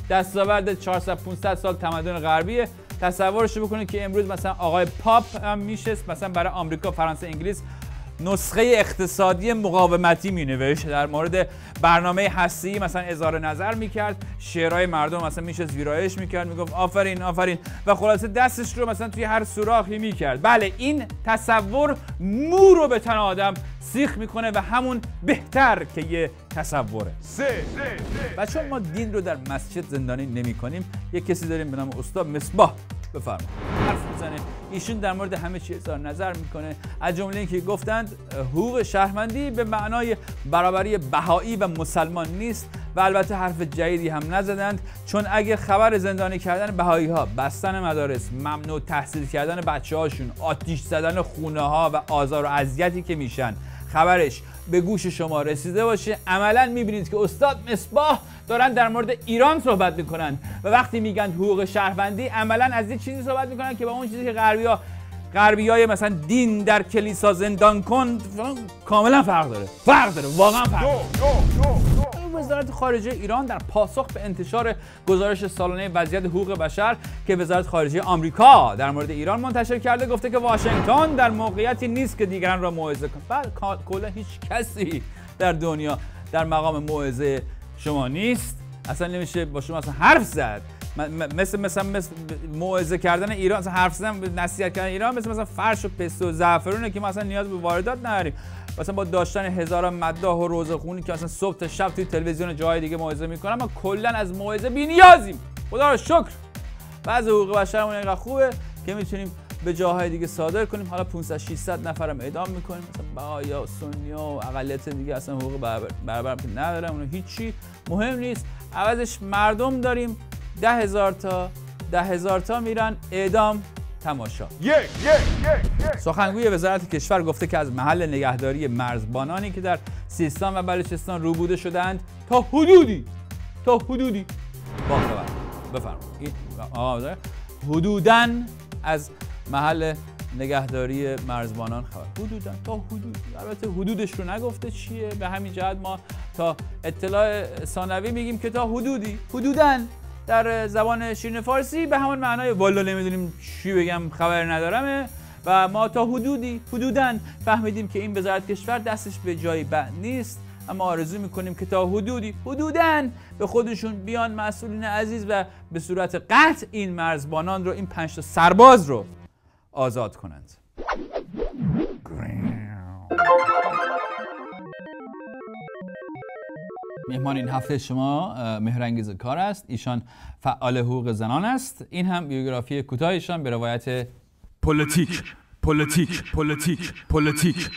دستاورد 400 500 سال تمدن غربیه. تصورش بکنید که امروز مثلا آقای پاپ هم میشه مثلا برای آمریکا، فرانسه، انگلیس نسخه اقتصادی مقاومتی مینوشت، در مورد برنامه هسته‌ای مثلا اظهار نظر میکرد، شعرهای مردم مثلا میشه ویرایش میکرد، میگفت آفرین آفرین و خلاصه دستش رو مثلا توی هر سوراخی میکرد. بله این تصور مو رو به تن آدم سیخ میکنه و همون بهتر که یه تصوره. و چون ما دین رو در مسجد زندانی نمی‌کنیم، یه کسی داریم به نام استاد مصباح، بفرمایید حرف میزنه. ایشون در مورد همه چیز اظهار نظر میکنه، از جمله اینکه گفتند حقوق شهروندی به معنای برابری بهایی و مسلمان نیست و البته حرف جدیدی هم نزدند، چون اگه خبر زندانی کردن بهایی ها، بستن مدارس، ممنوع تحصیل کردن بچه هاشون، آتیش زدن خونه ها و آزار و اذیتی که میشن خبرش به گوش شما رسیده باشه، عملا میبینید که استاد مصباح دارن در مورد ایران صحبت میکنن و وقتی میگن حقوق شهروندی عملا از یه چیزی صحبت میکنن که با اون چیزی که غربیای مثلا دین در کلیسا زندان کن کاملا فرق داره، واقعا فرق داره. وزارت خارجه ایران در پاسخ به انتشار گزارش سالانه وضعیت حقوق بشر که وزارت خارجه آمریکا در مورد ایران منتشر کرده، گفته که واشنگتن در موقعیتی نیست که دیگران را موعظه کنه. بعد کلا هیچ کسی در دنیا در مقام موعظه شما نیست، اصلا نمیشه با شما اصلا حرف زد. مثل موعظه کردن ایران، مثلا حرف زدن، نصیحت کردن ایران مثلا فرش و پسته و زعفرونه که ما اصلا نیاز به واردات نداریم. مثلا با داشتن هزاران مداح و روزخونی که اصلا صبح تا شب توی تلویزیون جای دیگه موعظه میکنن، ما کلا از موعظه بی‌نیازیم. خدا رو شکر. بعضی حقوق بشرمون اینقدر خوبه که میتونیم به جاهای دیگه صادر کنیم. حالا 500 600 نفرم اعدام میکنیم، مثلا بهایا، سنی‌ها و اقلیت دیگه اصلا حقوق برابر ندارن، اون هیچی مهم نیست. عوضش مردم داریم 10,000 تا میرن اعدام تماشا. سخنگوی وزارت کشور گفته که از محل نگهداری مرزبانانی که در سیستان و بلوچستان روبوده شدند تا حدودی با خبر. بفرمایید. حدوداً از محل نگهداری مرزبانان خبر. حدوداً تا حدود. البته حدودش رو نگفته چیه، به همین جهت ما تا اطلاع ثانوی میگیم که تا حدوداً در زبان شیرین فارسی به همون معنای والا نمیدونیم چی بگم، خبر ندارمه و ما تا حدوداً فهمیدیم که این وزارت کشور دستش به جایی بند نیست، اما آرزو میکنیم که تا حدوداً به خودشون بیان مسئولین عزیز و به صورت قطع این مرزبانان رو، این 5 تا سرباز رو آزاد کنند. مهمان این هفته شما مهرانگیز کار است. ایشان فعال حقوق زنان است. این هم بیوگرافی کوتاهشان به روایت پلیتیک.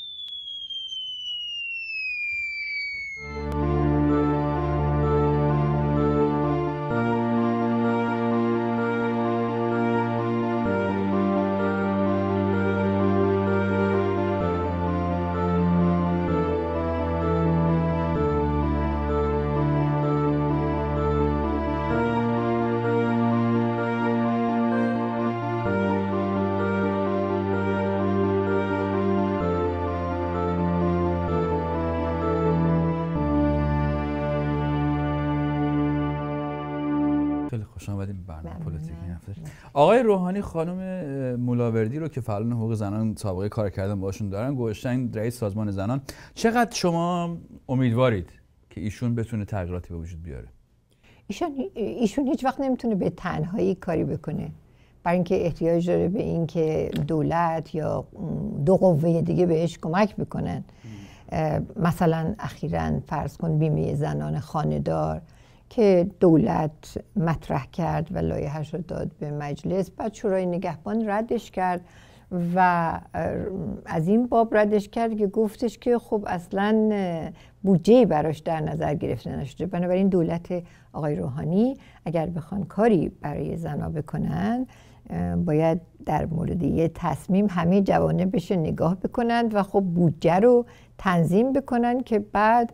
خوش آمدید به برنامه پلیتیک این هفته. آقای روحانی خانم مولاوردی رو که فعالان حقوق زنان سابقه کار کردن باشون دارن گذاشتن رئیس سازمان زنان. چقدر شما امیدوارید که ایشون بتونه تغییراتی به وجود بیاره؟ ایشون هیچ وقت نمیتونه به تنهایی کاری بکنه، برای اینکه احتیاج داره به اینکه دولت یا 2 قوه دیگه بهش کمک بکنن. مثلا اخیراً فرض کن بیمه زنان خانه‌دار که دولت مطرح کرد و لایحه‌اش رو داد به مجلس، بعد شورای نگهبان ردش کرد و از این باب ردش کرد که گفتش که خب اصلا بودجه براش در نظر گرفته نشده. بنابراین دولت آقای روحانی اگر بخوان کاری برای زنها بکنن باید در مورد یه تصمیم همه جوانبش نگاه بکنند و خب بودجه رو تنظیم بکنن که بعد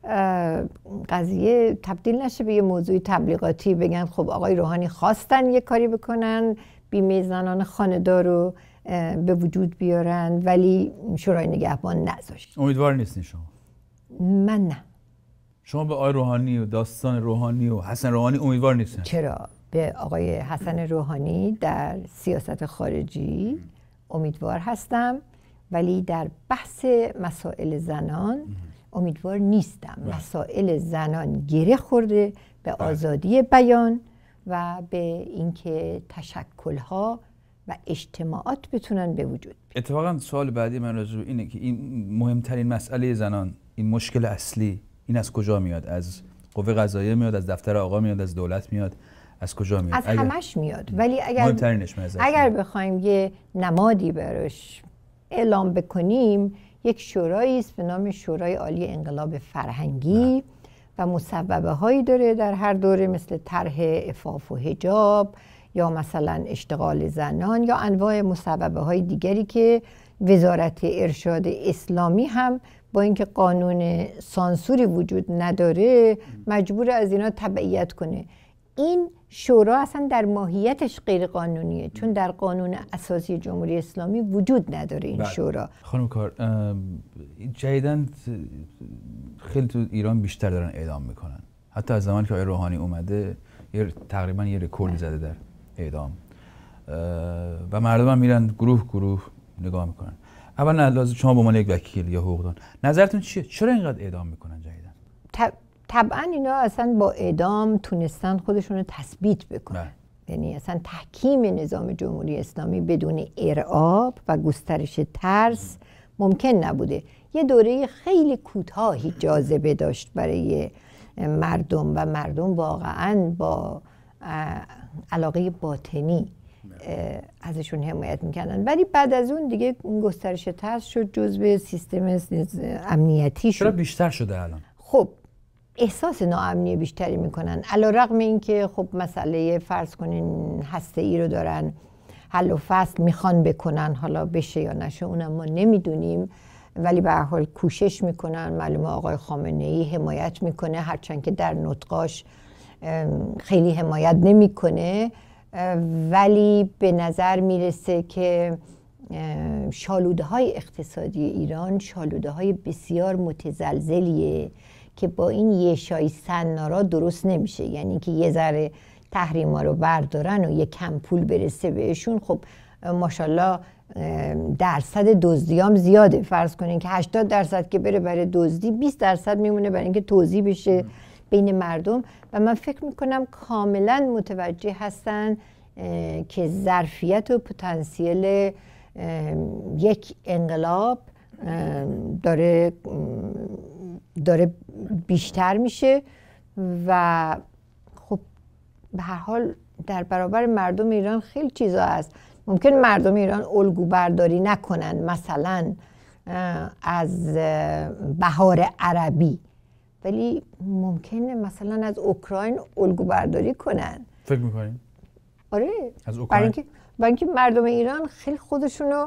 قضیه تبدیل نشه به یه موضوع تبلیغاتی، بگن خب آقای روحانی خواستن یه کاری بکنن بیمه زنان خانه‌دار رو به وجود بیارن ولی شورای نگهبان نذاشت. امیدوار نیستین شما؟ من نه. شما به آقای روحانی و داستان روحانی و حسن روحانی امیدوار نیستین؟ چرا؟ به آقای حسن روحانی در سیاست خارجی امیدوار هستم، ولی در بحث مسائل زنان امیدوار نیستم. مسائل زنان گره خورده به آزادی بیان و به اینکه تشکل‌ها و اجتماعات بتونن به وجود. اتفاقا سوال بعدی من راجع به اینه که این مهمترین مسئله زنان، این مشکل اصلی، این از کجا میاد؟ از قوه قضاییه میاد، از دفتر آقا میاد، از دولت میاد، از کجا میاد؟ از همش میاد. ولی اگر بخوایم یه نمادی براش اعلام بکنیم، یک شورایی است به نام شورای عالی انقلاب فرهنگی و مصوبه هایی داره در هر دوره، مثل طرح عفاف و حجاب یا مثلا اشتغال زنان یا انواع مصوبه های دیگری که وزارت ارشاد اسلامی هم با اینکه قانون سانسوری وجود نداره مجبور از اینا تبعیت کنه. این شورا اصلا در ماهیتش غیر قانونیه، چون در قانون اساسی جمهوری اسلامی وجود نداره این شورا. خانم کار، جدیداً خیلی تو ایران بیشتر دارن اعدام میکنن. حتی از زمانی که آقای روحانی اومده تقریبا یه رکورد زده در اعدام و مردم هم میرن گروه نگاه میکنن. اولا لازم شما به عنوان یک وکیل یا حقوقدان نظرتون چیه؟ چرا اینقدر اعدام میکنن جدیداً؟ طبعا اینا اصلا با اعدام تونستن خودشون رو تثبیت بکنن. یعنی اصلا تحکیم نظام جمهوری اسلامی بدون ارعاب و گسترش ترس ممکن نبوده. یه دوره خیلی کوتاهی جاذبه داشت برای مردم و مردم واقعا با علاقه باطنی ازشون حمایت میکردن، ولی بعد از اون دیگه گسترش ترس شد، جزء سیستم امنیتی شد. چرا بیشتر شده الان؟ خب احساس ناامنی بیشتری میکنن، علیرغم اینکه خب مسئله فرض کنین هسته‌ای رو دارن حل و فصل میخوان بکنن، حالا بشه یا نشه اونم ما نمیدونیم، ولی به هر حال کوشش میکنن. معلومه آقای خامنه‌ای حمایت میکنه، هرچند که در نطقاش خیلی حمایت نمیکنه، ولی به نظر میرسه که شالوده‌های اقتصادی ایران شالوده‌های بسیار متزلزلیه که با این یه شای سنارا درست نمیشه. یعنی که یه ذره تحریما رو بردارن و یه کم پول برسه بهشون، خب ماشاءالله درصد دزدیام زیاده. فرض کنین که 80% که بره برای دزدی، 20% میمونه برای اینکه توزیع بشه بین مردم. و من فکر میکنم کاملا متوجه هستن که ظرفیت و پتانسیل یک انقلاب داره بیشتر میشه و خب به هر حال در برابر مردم ایران خیلی چیزا هست. ممکن مردم ایران الگو برداری نکنن مثلا از بهار عربی، ولی ممکنه مثلا از اوکراین الگو برداری کنن. فکر میکنین؟ آره، از اوکراین؟ برای اینکه مردم ایران خیلی خودشونو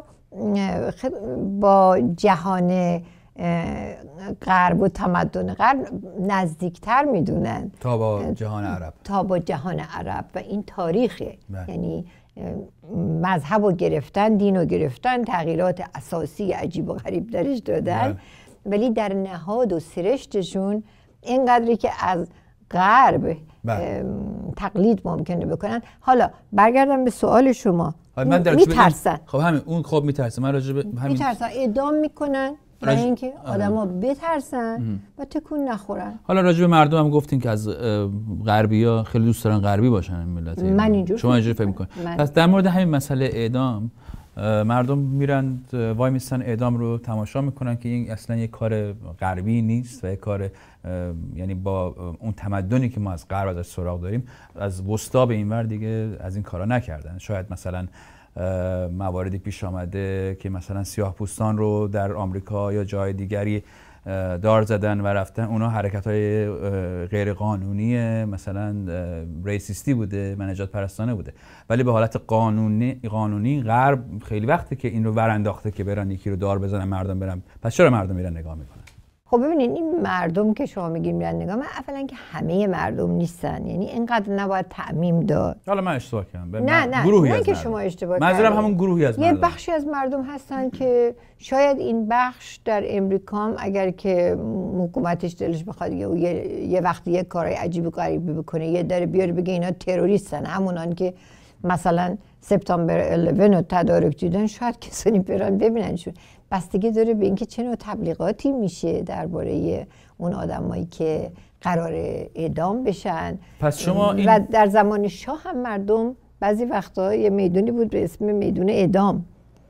با جهان غرب و تمدن غرب نزدیکتر میدونن تا با جهان عرب و این تاریخه. یعنی مذهب رو گرفتن، دین رو گرفتن، تغییرات اساسی عجیب و غریب درش دادن، ولی در نهاد و سرشتشون اینقدری که از غرب تقلید ممکنه بکنن. حالا برگردم به سوال شما. میترسن. خب همین اون خب میترسن. من راجع به همین میترسن، اعدام میکنن برای اینکه آدما بترسن و تکون نخورن. حالا راجع به مردم هم گفتین که از غربی‌ها خیلی دوست دارن غربی باشن ملت ایران. من اینجور شما اینجوری فکر می‌کنید؟ پس در مورد همین مسئله اعدام مردم میرن وای میستن اعدام رو تماشا میکنن که این اصلا یک کار غربی نیست و یک کار یعنی با اون تمدنی که ما از غرب ازش سراغ داریم از وسطا به اینور دیگه از این کارا نکردن. شاید مثلا مواردی پیش آمده که مثلا سیاه‌پوستان رو در آمریکا یا جای دیگری دار زدن و رفتن، اونا حرکت‌های غیر قانونی مثلا ریسیستی بوده، نجات پرستانه بوده، ولی به حالت قانونی غرب خیلی وقته که این رو ور انداخته که برن یکی رو دار بزنن مردم برن. پس چرا مردم میرن نگاه میکنن؟ خب ببینید این مردم که شما میگین میرن نگاه، من اولا که همه مردم نیستن، یعنی اینقدر نباید تعمیم داد. حالا من اشتباه کردم. نه گروهی نه از که مردم. شما اشتباه منظورم همون گروهی از مردم. یه بخشی از مردم هستن که شاید این بخش در امریکا اگر که حکومتش دلش بخواد یه وقتی یه کارای عجیب و غریبی بکنه، یه داره بیاره بگه اینا تروریستن، همونان که مثلا سپتامبر 11 رو تدارک دیدن، شاید کسانی برن ببیننشون. بستگی داره به اینکه چه نوع تبلیغاتی میشه درباره اون آدمایی که قرار اعدام بشن. پس شما این... و در زمان شاه هم مردم بعضی وقتا یه میدونی بود به اسم میدون اعدام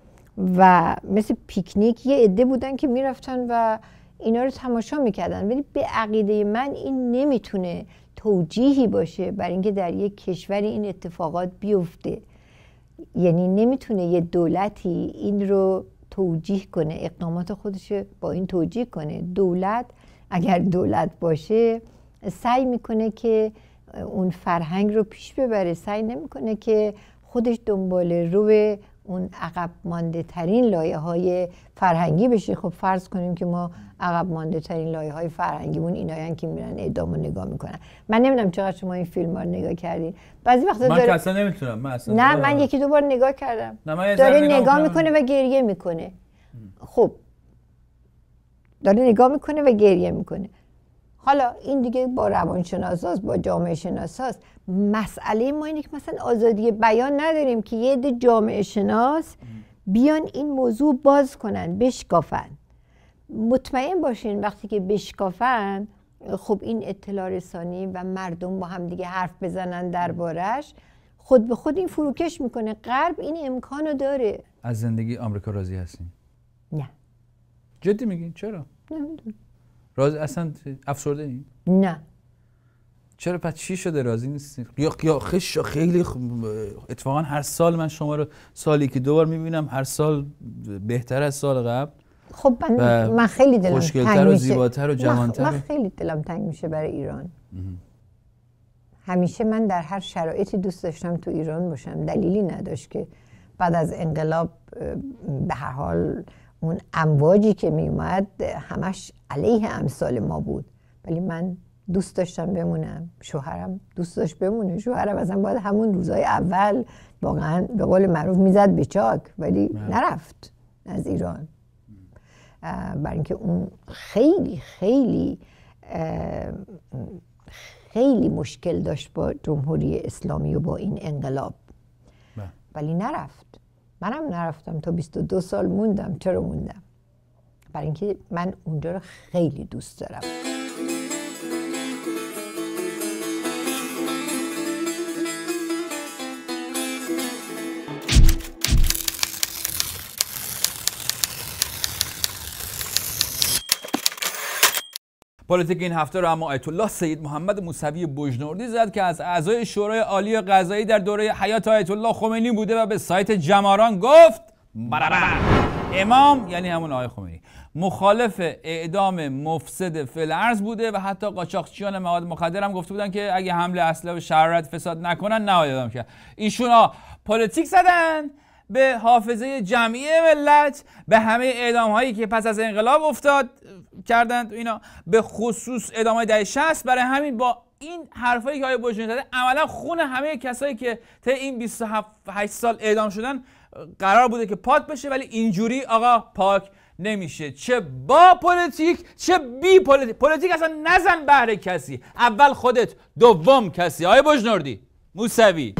و مثل پیکنیک یه عده بودن که میرفتن و اینا رو تماشا میکردن، ولی به عقیده من این نمیتونه توجیهی باشه برای اینکه در یک کشوری این اتفاقات بیفته. یعنی نمیتونه یه دولتی این رو توجیه کنه، اقدامات خودش با این توجیه کنه. دولت اگر دولت باشه سعی میکنه که اون فرهنگ رو پیش ببره، سعی نمیکنه که خودش دنبال رو اون عقب مانده ترین لایه های فرهنگی بشه. خب فرض کنیم که ما عقب مانده ترین لایه های فرهنگیمون اینایان که میرن اعدام رو نگاه میکنن. من نمیدونم چقدر شما این فیلم ها رو نگاه کردین. بعضی وقتا من اصلا نمیتونم. نه من یکی دو بار نگاه کردم. داره نگاه میکنه و گریه میکنه. خب داره نگاه میکنه و گریه میکنه. حالا این دیگه با روانشناساست، با جامعه شناساست. مسئله ما اینه که مثلا آزادی بیان نداریم که یه عده جامعه شناس بیان این موضوع باز کنن، بشکافن. مطمئن باشین وقتی که بشکافن، خب این اطلاع رسانی و مردم با هم دیگه حرف بزنن دربارش، خود به خود این فروکش میکنه. غرب این امکانو داره. از زندگی آمریکا راضی هستین؟ نه. جدی میگین؟ چرا؟ نمیدونم. راضی اصلا افسرده این؟ نه. چرا پس چی شده راضی نیستین؟ یا خیلی اتفاقا هر سال من شما رو سالی که دوبار میبینم، هر سال بهتر از سال قبل. خب من خیلی دلم تنگ میشه. خوشگل‌تر و زیباتر و جوان‌تر. من خیلی دلم تنگ میشه برای ایران. همیشه من در هر شرایطی دوست داشتم تو ایران باشم. دلیلی نداشت که بعد از انقلاب به هر حال اون امواجی که می اومد همش علیه امثال ما بود، ولی من دوست داشتم بمونم. شوهرم دوست داشت بمونه. شوهرم اصلا باید همون روزای اول واقعا به قول معروف میزد به چاک، ولی نرفت از ایران. برای اینکه اون خیلی خیلی خیلی مشکل داشت با جمهوری اسلامی و با این انقلاب، ولی نرفت. منم نرفتم تا 22 سال موندم. چرا موندم؟ برای اینکه من اونجا رو خیلی دوست دارم. پلیتیک این هفته رو اما آیت الله سید محمد موسوی بجنوردی زد که از اعضای شورای عالی قضایی در دوره حیات آیت الله خمینی بوده و به سایت جماران گفت امام، یعنی همون آقای خمینی، مخالف اعدام مفسد فی الارض بوده و حتی قاچاقچیان مواد مخدر هم گفته بودن که اگه حمله اسلحه و شرارت فساد نکنن نباید اعدام کرد. ایشون پلیتیک زدن به حافظه جمعی ملت، به همه اعدام هایی که پس از انقلاب افتاد کردند اینا، به خصوص اعدام های دهه 60. برای همین با این حرفایی که آقای بجنوردی زده عملا خون همه کسایی که طی این 28 سال اعدام شدن قرار بوده که پاک بشه، ولی اینجوری آقا پاک نمیشه. چه با پلیتیک چه بی پلیتیک. پلیتیک اصلا نزن بهر کسی، اول خودت دوم کسی. آقای بجنوردی موسوی.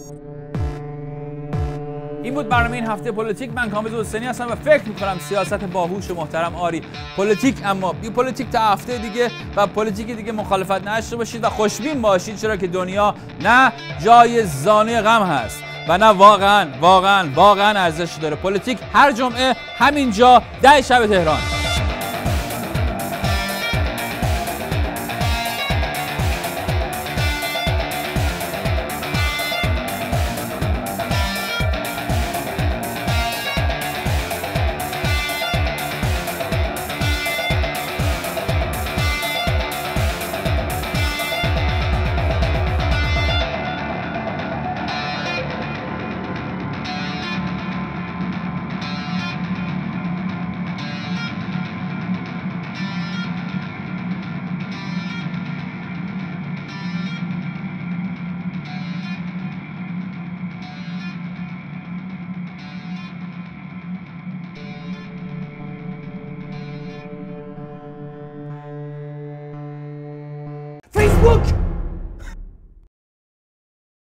این بود برنامه این هفته پلیتیک. من کامبیز حسینی هستم و فکر میکنم سیاست باهوش و محترم آری پلیتیک، اما بی پلیتیک تا هفته دیگه و پلیتیک دیگه مخالفت نشته باشید و خوشبین باشید، چرا که دنیا نه جای زانوی غم هست و نه واقعا ارزش داره. پلیتیک هر جمعه همینجا 10 شب تهران. فیسبوک